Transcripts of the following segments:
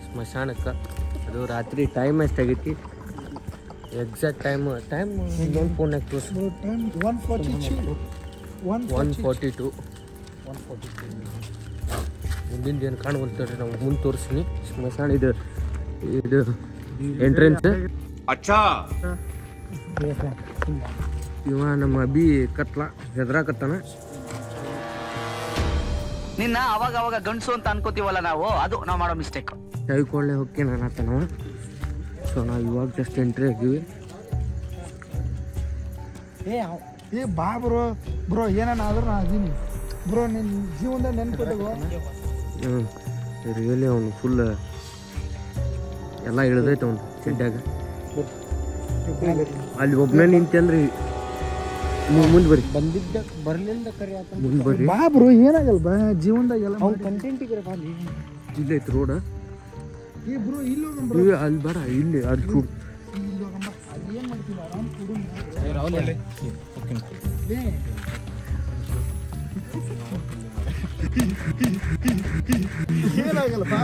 ಸ್ಮಶಾನಕ್ಕೆ. ಅದು ರಾತ್ರಿ time ಎಷ್ಟಾಗೈತಿ exact time ಇನ್ನೊಂದು ಫೋನ್ನಾಗ ತೋರಿಸು. 142 ಮುಂದಿಂದ ಏನು ಕಾಣ್ಬಲ್ತಾರೆ ನಾವು ಮುಂದೆ ತೋರಿಸ್ತೀನಿ. ಸ್ಮಶಾನ ಇದು ಎಂಟ್ರೆನ್ಸ್. ಇವ ನಮ್ಮ ಅಭಿ ಕತ್ಲ ಹೆದ್ರಾಕತ್ತಾನ. ನಿನ್ನ ಅವಾಗ ಗಂಡಸು ಅಂತ ಅನ್ಕೋತೀವಲ್ಲ ನಾವು, ಅದು ನಾವು ಮಾಡೋ ಮಿಸ್ಟೇಕ್. ತೆಗೆದುಕೊಳ್ಳೆ ಹೋಗಿ ನಾನು ಆತನವ. ಸೊ ನಾವು ಇವಾಗ ಜಸ್ಟ್ ಎಂಟ್ರಿ ಆಗಿವಿ. ಏ ಬಾ ಬ್ರೋ ಏನಾನ ಆದ್ರೂ ನಾ ಅದೀನಿ ಬ್ರೋ. ನಿನ್ನ ಜೀವನದಾಗ ನೆನ್ಕೊಟ್ಟೆಗೋ. ರಿಯಲಿ ಅವನು ಫುಲ್ ಎಲ್ಲ ಇಳ್ದೈತೆ ಅವನು ಚೆಡ್ಡಾಗ. ಅಲ್ಲಿ ಒಬ್ಬನೇ ನಿಂತಂದ್ರೆ ಮುಂದೆ ಬರ್ರಿ. ಬರ್ಲಿಲ್ಲ ಕರಿ ಆತ ಮುಂದೆ ಬರ್ರಿ. ಬಾ ಬ್ರೋ ಏನಾಗಲ್ಲ ಬಾ. ಜೀವನದಾಗ ಎಲ್ಲ ಕಂಟೆಂಟಿಗೆ ಬಾಲಿ. ಇಲ್ಲೈತೆ ರೋಡ. ಏ ಬ್ರೋ ಇಲ್ಲಿ ಹೋಗಂಬ್ರೋ. ಅಲ್ಲಿ ಬೇಡ, ಇಲ್ಲಿ ಅಲ್ಲಿ ಚೂಡು. ಇಲ್ಲಿ ಹೋಗಂಬ. ಅದು ಏನು ಮಾಡ್ತೀವಿ ಆರಾಮ್ ಕುಡು. ಏನಾಗಲ್ಲ ಬಾ.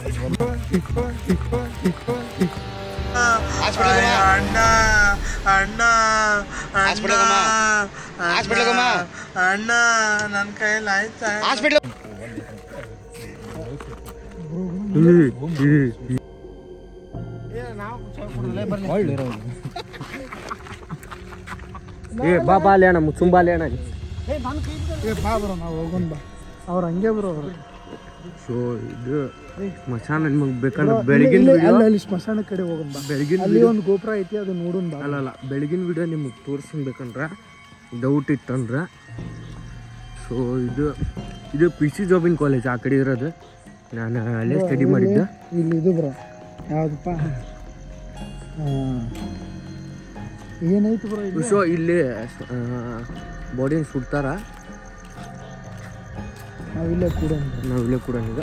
ಅಣ್ಣ ನನ್ನ ಕೈಯಲ್ಲಿ ಆಯ್ತಾ? ಏ ಬಾ ಲೇಣ ಮುಚ್ಚುಂಬಾ ಲೇಣ. ಏ ಬಾ ಬ್ರೋ ನಾವು ಹೋಗೋಣ ಬಾ. ಅವ್ರು ಹಂಗೆ ಬ್ರೋ ಅವರು. ಸೊ ಇದು ಸ್ಮಶಾನ ನಿಮಗೆ ಬೇಕಂದ್ರೆ ಬೆಳಗಿನ ಅಲ್ಲಿ ಸ್ಮಶಾನ ಕಡೆ ಹೋಗೋಣ ಬಾ. ಬೆಳಗಿನ ಅಲ್ಲಿ ಒಂದು ಗೋಪುರ ಐತಿ, ಅದು ನೋಡೋಣ ಬಾ. ಅಲ್ಲ ಬೆಳಗಿನ ವಿಡಿಯೋ ನಿಮಗೆ ತೋರಿಸ್ಬೇಕಂದ್ರೆ ಡೌಟ್ ಇತ್ತಂದ್ರೆ. ಸೊ ಇದು PC ಜಾಬಿನ್ ಕಾಲೇಜ್ ಆ ಕಡೆ ಇರೋದು. ನಾನು ಅಲ್ಲೇ ಸ್ಟಡಿ ಮಾಡಿದ್ದೆ. ಇಲ್ಲಿ ಇದು ಬ್ರೋ ಯಾವುದಪ್ಪ ಏನೈತಿ ಬ್ರೋ ಇದು? ಸೊ ಇಲ್ಲಿ ಬಾಡಿನ ಸುಡ್ತಾರ. ನಾವಿಲ್ಲೇ ಕೂಡ ಈಗ.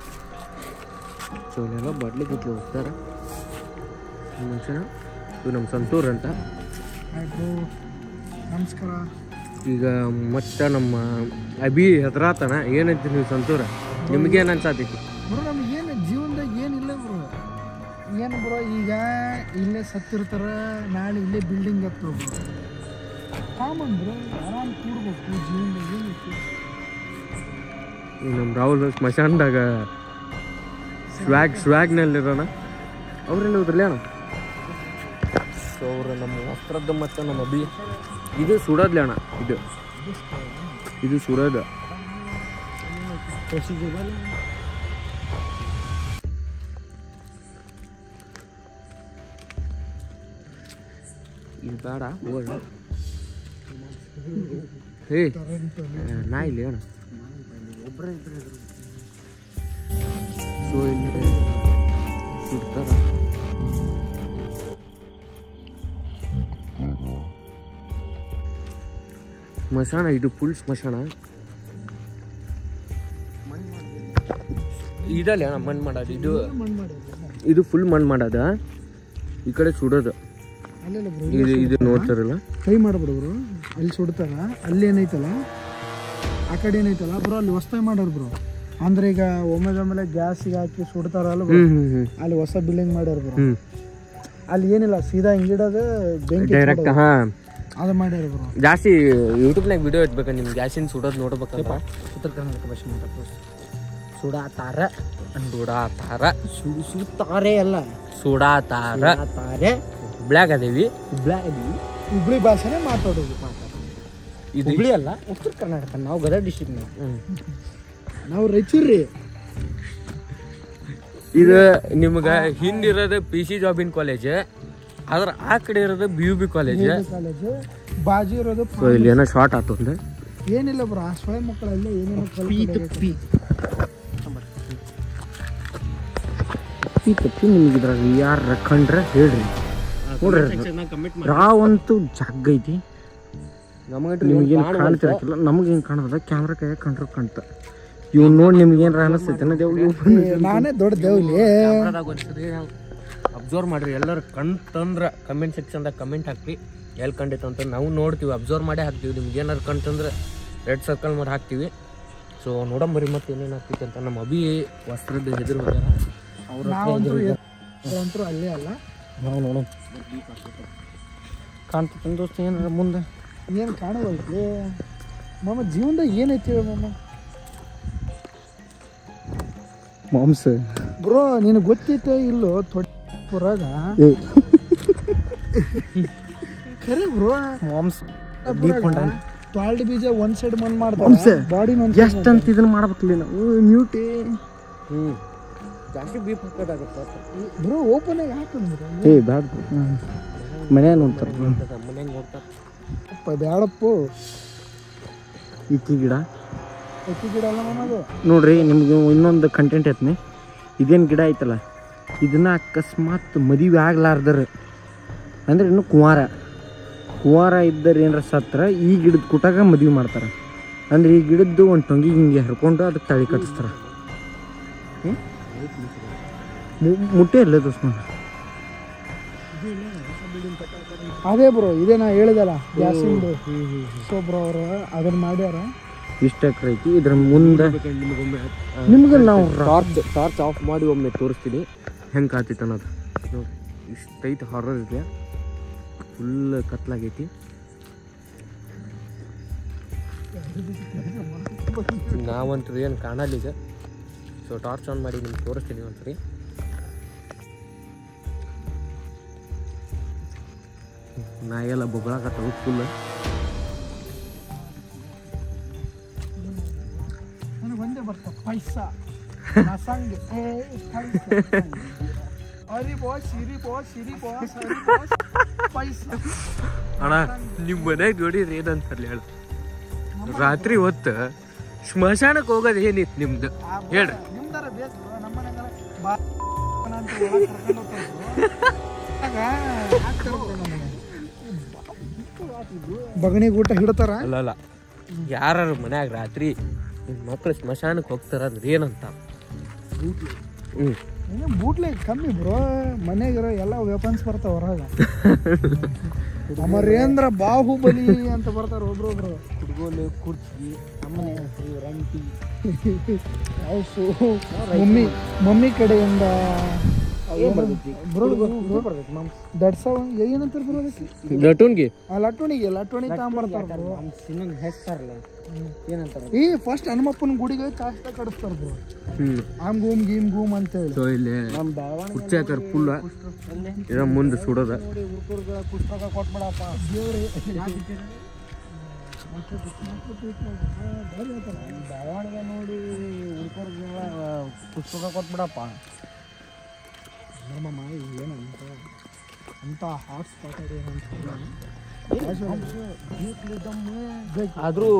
ಸೊ ಇಲ್ಲೆಲ್ಲ ಬಾಟ್ಲಿ ಗಿಟ್ಲಿ ಹೋಗ್ತಾರ ಮನುಷ್ಯನ. ಇದು ನಮ್ಮ ಸಂತೂರ್ ಅಂತ. ಆಯ್ತು ನಮಸ್ಕಾರ. ಈಗ ಮತ್ತೆ ನಮ್ಮ ಅಭಿ ಹೆದ್ರಾತನ. ಏನೈತಿ ನೀವು ಸಂತೂರ? ನಿಮ್ಗೇನು ಅನ್ಸಾತೈತಿ ಬ್ರೋ? ನಮಗೇನು ಜೀವನದಾಗ ಏನಿಲ್ಲ ಬ್ರೋ. ಏನು ಬ್ರೋ ಈಗ ಇಲ್ಲೇ ಸತ್ತಿರ್ತಾರ, ನಾಳೆ ಇಲ್ಲೇ ಬಿಲ್ಡಿಂಗ್ ಹತ್ತೋ ಬ್ರೋ. ಕಾಮನ್ ಬ್ರೋ, ಆರಾಮ್ ಕೂಡ್ಬೇಕು ಜೀವನದಾಗ. ಏನೈತಿ ನಮ್ಮ ರಾಹುಲ್ ಸ್ಮಶಾನದಾಗ ಸ್ವ್ಯಾಗ್ನಲ್ಲಿರೋಣ. ಅವ್ರೇನು ಹೋದ್ರಲ್ಲ ಅಣ್ಣ. ಸೊ ಅವರು ನಮ್ಮ ವಸ್ತ್ರದ್ದು ಮತ್ತು ನಮ್ಮ ಅಭಿ ಇದು ಸುಡೋದ್ಲೆ ಅಣ್ಣ. ಇದು ಸುಡೋದು. ಇದು ಬೇಡ ಹೋಗೋಣ. ಹೇ ನಾ ಇಲ್ಲಿ ಅಣ್ಣ. ಸೊ ಇಲ್ಲಿ ಸುಡ್ತಾರ. ಸ್ಮಶಾನ ಇದು ಫುಲ್ ಸ್ಮಶಾನ. ಇದಲ್ಲ ಅಣ್ಣ ಮಣ್ಣು ಮಾಡೋದು. ಇದು ಫುಲ್ ಮಣ್ಣು ಮಾಡೋದ. ಈ ಕಡೆ ಸುಡೋದು. ಇದು ನೋಡ್ತಾರಲ್ಲ, ಕೈ ಮಾಡ್ಬಿಡು ಅಲ್ಲಿ ಸುಡ್ತಾರ. ಅಲ್ಲಿ ಏನೈತಲ್ಲ ಆ ಕಡೆ ಏನೈತಲ್ಲ ಬ್ರೋ, ಅಲ್ಲಿ ಹೊಸ್ತಾಗಿ ಮಾಡ್ಯಾರ ಬ್ರೋ. ಅಂದ್ರೆ ಈಗ ಒಮ್ಮೆಲೆ ಗ್ಯಾಸಿಗೆ ಹಾಕಿ ಸುಡ್ತಾರಲ್ಲ ಬ್ರೋ, ಅಲ್ಲಿ ಹೊಸ ಬಿಲ್ಡಿಂಗ್ ಮಾಡ್ಯಾರ ಬ್ರೋ. ಅಲ್ಲಿ ಏನಿಲ್ಲ, ಸೀದಾ ಹಿಂಗಿಡೋದು ಬೆಂಕಿ ಡೈರೆಕ್ಟ್. ಅದು ಮಾಡ್ಯಾರ ಬ್ರೋ. ಜಾಸ್ತಿ ಯೂಟ್ಯೂಬ್ನಾಗ ವಿಡಿಯೋ ಇಡ್ಬೇಕು ನಿಮ್ಗೆ ಗ್ಯಾಸಿನ ಸುಡೋದು ನೋಡ್ಬೇಕಂತ. ಉತ್ತರ ಕರ್ನಾಟಕ ಭಾಷೆ ಸುಡಾತಾರ ಸುಡ್ತಾರೆ ಅಲ್ಲ, ಸುಡಾತಾರೆ. ಹುಬ್ಳ್ಯಾಗ ಅದೇವಿ. ಹುಬ್ಳಿ ಭಾಷೆನೇ ಮಾತಾಡೋದು. ಇದು ಹುಬ್ಳಿ ಅಲ್ಲ, ಉತ್ತರ ಕರ್ನಾಟಕ. ನಾವು ಗದಗ ಡಿಸ್ಟ್ರಿಕ್ಟ್. ನಾವು ರಾಯಚೂರಿ. ಇದು ನಿಮ್ಗೆ ಹಿಂದಿರೋದು PC ಜಾಬಿನ್ ಕಾಲೇಜ್, ಆದ್ರೆ ಆ ಕಡೆ ಇರೋದು BUB ಕಾಲೇಜ್. ಬಾಜು ಇರೋದು. ಇಲ್ಲಿ ಏನೋ ಶಾರ್ಟ್ ಆತು ಅಂದ್ರೆ ಏನಿಲ್ಲ ಬ್ರೋ, ಆ ಸ್ವಯಂ ಮಕ್ಕಳೆಲ್ಲ ಏನೇನೋ ತಪ್ಪಿ ನಿಮ್ಗೆ ಇದ್ರಾಗ ಯಾರು ಕಂಡ್ರೆ ಹೇಳ್ರಿ. ನೋಡ್ರಿ ರಾವಂತೂ ಜಗ್ ಐತಿ. ನಿಮ್ಗೇನು ಕಾಣ್ತಿರಕ್ಕಿಲ್ಲ, ನಮಗೇನು ಕಾಣದ ಕ್ಯಾಮ್ರಾ ಕೈಯಾಗ ಕಂಡ್ರೆ ಕಾಣ್ತ. ಇವ್ ನೋಡಿ ನಿಮ್ಗೇನು ಅನಿಸ್ತೈತೆ ನಾನೇ ದೊಡ್ಡ ದೇವ್ಲಿ. ಅಬ್ಸರ್ವ್ ಮಾಡ್ರಿ ಎಲ್ಲರೂ ಕಣ್ತಂದ್ರೆ ಕಮೆಂಟ್ ಸೆಕ್ಷನ್ದಾಗ ಕಮೆಂಟ್ ಹಾಕ್ರಿ ಎಲ್ಲಿ ಕಂಡಿತ್ತು ಅಂತ. ನಾವು ನೋಡ್ತೀವಿ, ಅಬ್ಸರ್ವ್ ಮಾಡೇ ಹಾಕ್ತೀವಿ. ನಿಮ್ಗೆ ಏನಾರು ಕಂತಂದ್ರೆ ರೆಡ್ ಸರ್ಕಲ್ ಮಾಡಿ ಹಾಕ್ತೀವಿ. ಸೊ ನೋಡಂಬರಿ ಮತ್ತೆ ಏನೇನು ಆಗ್ತೈತೆ ಅಂತ. ನಮ್ಮ ಅಭಿ ವಸ್ತ್ರದ ಹೆದರು ಹೋಗ್ಯಾರ. ನಾವಂತರೂ ಅಲ್ಲೇ ಅಲ್ಲ. ನಾವು ನೋಡು ಕಾಣ್ತೈತೆ ದೋಸ್ತ ಏನಾರ ಮುಂದೆ ಏನು ಕಾಣೋದೈತಿ ಮಾಮ ಜೀವನದಾಗ ಏನೈತಿ ಮಾಮ? ಮಾಂಸ ಬ್ರೋ ನಿನಗೆ ಗೊತ್ತೈತೆ ಇಲ್ಲೋ ಹೊರಾಗ ಖರೆ ಬ್ರೋ ಮಾಂಸ ತ್ವಾಲ್ಡ್ ಬೀಜ ಒಂದ್ ಸೈಡ್ ಮಣ್ಣು ಮಾಡ್ತಾರೆ ಬಾಡಿ ಎಷ್ಟಂತ ಇದನ್ನ ಮಾಡ್ಬೇಕಲ್ಲ ನಾವು ಮ್ಯೂಟಿ ಜಾಸ್ತಿ ಬೀಪ್ ಹಾಕೋದಾಗುತ್ತೆ ಬ್ರೋ ಓಪನ್ ಆಗಿ ಹಾಕಂದ್ರೆ ಬ್ಯಾಡ ಮನ್ಯಾಗ ನೋಡ್ತಾರೆ ಮನ್ಯಾಗ ನೋಡ್ತಾರೆ ಬ್ಯಾಡಪ್ಪ. ಈಕಿ ಗಿಡ ಅಕ್ಕಿ ಗಿಡ ಅಲ್ಲ ಮಾಮ ಅದು. ನೋಡ್ರಿ ನಿಮ್ಗೆ ಇನ್ನೊಂದು ಕಂಟೆಂಟ್ ಐತ್ನಿ. ಇದೇನು ಗಿಡ ಐತಲ್ಲ ಇದನ್ನ ಅಕಸ್ಮಾತ್ ಮದುವೆ ಆಗ್ಲಾರ್ದರ ಅಂದ್ರೆ ಇನ್ನು ಕುವಾರ ಇದ್ದರೆ ಏನಾರ ಸತ್ರ ಈ ಗಿಡದ ಕುಟಾಗ ಮದುವೆ ಮಾಡ್ತಾರೆ. ಅಂದ್ರೆ ಈ ಗಿಡದ್ದು ಒಂದು ಟೊಂಗಿ ಹಿಂಗೆ ಹರ್ಕೊಂಡು ಅದಕ್ಕೆ ತಳಿ ಕಟ್ಟಿಸ್ತಾರೆ. ಮುಟ್ಟೆ ಇಲ್ಲ ದೋಸ್ತ. ಅದೇ ಬ್ರೋ ಇದೇ ನಾ ಹೇಳಿದಲ್ಲ ಗ್ಯಾಸಿಂದು. ಸೊ ಬ್ರೋ ಅವರು ಅದನ್ನ ಮಾಡ್ಯಾರ. ಇಷ್ಟ ಎಕರೆ ಐತಿ. ಇದ್ರ ಮುಂದೆ ನಿಮ್ಗೆ ನಾವು ಟಾರ್ಚ್ ಆಫ್ ಮಾಡಿ ಒಮ್ಮೆ ತೋರಿಸ್ತೀನಿ ಹೆಂಗೆ ಕಾತಿತ್ತು ಅನ್ನೋದು. ನೋಡಿ ಇಷ್ಟೈತೆ ಹಾರರ್ ಇದೆ, ಫುಲ್ ಕತ್ಲಾಗೈತಿ. ನಾವಂತೂ ಏನು ಕಾಣಲ್ಲ ಈಗ. ಸೊ ಟಾರ್ಚ್ ಆನ್ ಮಾಡಿ ನಿಮ್ಗೆ ತೋರಿಸ್ತೀನಿ ಒಂದ್ಸರಿ. ನಾಯೆಲ್ಲ ಬೊಗಳಾಕತ್ತವು ಫುಲ್. ನನಗೆ ಒಂದೇ ಬರ್ತಾ ಪೈಸಾ ಮಸಾಂಗ್ ಅರಿ ಬಾಸ್ ಸಿರಿ ಬಾಸ್ ಸಿರಿ ಬಾಸ್ ಅರಿ ಬಾಸ್ ಪೈಸಾ. ಅಣ್ಣ ನಿಮ್ಮ ಮನೆಗೆ ನೋಡಿರಿ ಏನಂತಾರಲ್ಲ ಹೇಳು. ರಾತ್ರಿ ಹೊತ್ತು ಸ್ಮಶಾನಕ್ಕೆ ಹೋಗೋದು ಏನಿತ್ತು ನಿಮ್ದು ಹೇಳ್ರಿ. ನಿಮ್ದಾರ ಬೇಕು ನಮ್ಮ ಮನೆಗೆಲ್ಲ ಬಾ ಅಂತ ಒಳಗೆ ಕರ್ಕೊಂಡು ಹೋಗ್ತಾರೆ. ಬಗಣಿಗೆ ಊಟ ಹಿಡ್ತಾರ. ಅಲ್ಲ ಯಾರು ಮನ್ಯಾಗ ರಾತ್ರಿ ನಿಮ್ಮ ಮಕ್ಳು ಸ್ಮಶಾನಕ್ಕೆ ಹೋಗ್ತಾರ ಅಂದ್ರೆ ಏನಂತ. ಬೂಟ್ಲೆ ಕಮ್ಮಿ ಬ್ರೋ, ಮನೆಗಿರೋ ಎಲ್ಲ ವೆಪನ್ಸ್ ಬರ್ತಾವ ಹೊರಗ. ಅಮರೇಂದ್ರ ಬಾಹುಬಲಿ ಅಂತ ಬರ್ತಾರ ಒಬ್ರೊಬ್ರು. ಕುಡ್ಗೋಲು ಕುರ್ಚಿ ನಮ್ಮನೆ ರಂಟಿ ಮಮ್ಮಿ ಕಡೆಯಿಂದ ಏನಂತಾರ ಲಟೂನ್ಗೆ ಲಟ್ಟೋಣಿಗೆ ತಗೊಂಬರ್ತಾರ. ಹೆಸ್ತಾರಲ್ಲ ಏನಂತಾರ ಈ ಫಸ್ಟ್ ಹನುಮಪ್ಪನ ಗುಡಿಗೆ ಕಾಷ್ಟ ಕಡಿಸ್ತಾರ ಬ್ರೋ. ಆಮ್ ಗೂಮ್ ಗೀಮ್ ಗೂಮ್ ಅಂತ ಹೇಳಿ. ಸೊ ಇಲ್ಲಿ ಕುರ್ಚಿ ಹಾಕಾರ ಫುಲ್ ಇದ ಮುಂದೆ ಸುಡೋದ. ಪುಸ್ತಕ ಕೊಟ್ಬಿಡಪ್ಪ ಬೆಳವಣಿಗೆ ನೋಡಿ ಹುಡುಗರಿಗೆಲ್ಲ ಪುಸ್ತಕ ಕೊಟ್ಬಿಡಪ್ಪ. ನಮ್ಮಮ್ಮ ಏನಂತ ಅಂತ ಹಾಟ್ ಸ್ಪಾಟ್ ಆದ್ರೂ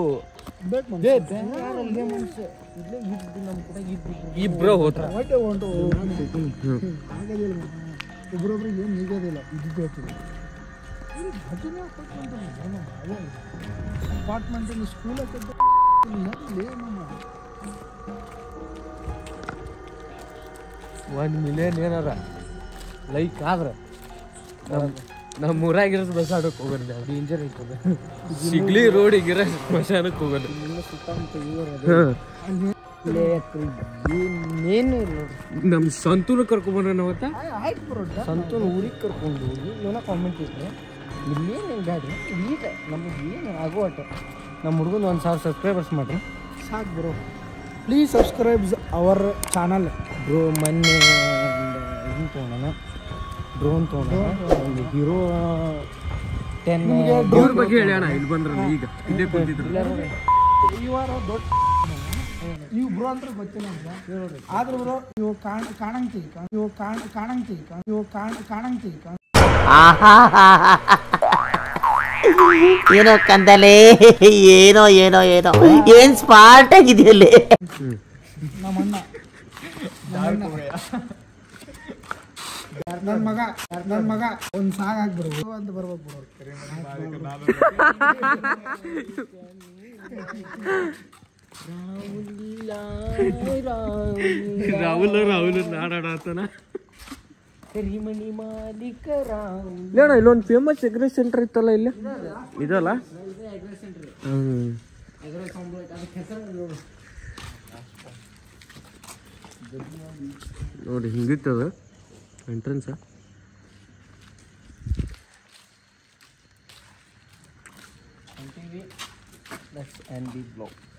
ಇಬ್ರು ಹೋದ್ರ ಒಬ್ರೊಬ್ರಿಗೆ ಏನು ನಿಗೋದಿಲ್ಲ. ಇದು ಬೇಕು ಅಪಾರ್ಟ್ಮೆಂಟ್ ಸ್ಕೂಲ್ $1 million ಏನಾರ ಲೈಕ್ ಆದ್ರೆ ನಮ್ಮ ಊರಾಗಿರೋದು ಬಸ್ಸಾಡಕ್ಕೆ ಹೋಗೋದು ನಾವು. ಡೇಂಜರ್ ಐತದ. ಸಿಗ್ಲಿ ರೋಡಿಗಿರೋ ಸ್ಮಶಾನಕ್ಕೆ ಹೋಗೋದು. ಇನ್ನೇನು ನಮ್ಮ ಸಂತೂನು ಕರ್ಕೊಂಡ್ಬಂದ್ರೆ ಅವತ್ತ. ಆಯ್ತು ಬ್ರೋ, ಸಂತೂನ್ ಊರಿಗೆ ಕರ್ಕೊಂಡು ಹೋಗಿ ಏನೋ ಕಾಮೆಂಟ್ ಇದ್ರೆ ಇಲ್ಲೇನು ಬ್ಯಾಡ್ರಿ ಈಗ ನಮಗೆ ಏನು ಆಗೋ ಅಟ ನಮ್ಮ ಹುಡುಗನ 1000 ಸಬ್ಸ್ಕ್ರೈಬರ್ಸ್ ಮಾಡ್ರಿ ಸಾಕು bro. Please subscribes our channel bro. ಮೊನ್ನೆ ಇದನ್ನ ತೊಗೊಳೋಣ, ಡ್ರೋನ್ ತೊಗೊಳೋಣ, ಒಂದು ಹೀರೋ 10 ಇವ್ರ ಬಗ್ಗೆ ಹೇಳಿ ಅಣ್ಣ. ಇಲ್ಲಿ ಬಂದ್ರಲ್ಲ ಈಗ ಇಲ್ಲೇ ಬಂದಿದ್ರು. ಇವಾರ ದೊಡ್ಡ ನೀವು ಬ್ರೋ ಅಂತ ಗೊತ್ತಿಲ್ಲ ಅಂತ ಆದ್ರೆ ಬ್ರೋ ನೀವು ಕಾಣಂತಿ ಏನೋ ಕಂದಲೇ ಏನೋ ಏನೋ ಏನೋ ಏನ್ ಸ್ಮಾರ್ಟ್ ಆಗಿದೆಯಲ್ಲಿ. ನಮ್ಮಣ್ಣ ನನ್ನ ಮಗ ಒಂದು ಸಾಂಗ್ ಹಾಕ್ಬಿಡ್ಬೋದು ಅಂತ ಬರ್ಬೇಕು ಬ್ರೋ. ರಾಹುಲ್ ನಾಡಾಡತನ. ಕರಿಮಣಿ ಮಾಲೀಕ ರಾಹುಲ್. ಇಲ್ಲೊಂದು ಫೇಮಸ್ ಎಗ್ರೆ ಸೆಂಟರ್ ಇತ್ತಲ್ಲ ಇಲ್ಲಿ ಇದಲ್ಲ. ನೋಡಿ ಹಿಂಗಿತ್ತದ entrance. Let's end the vlog.